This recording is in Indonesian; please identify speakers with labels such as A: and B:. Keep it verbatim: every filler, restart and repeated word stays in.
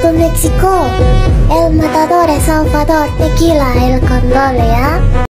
A: Puerto México, el matador es Salvador, tequila el condole, ¿ya?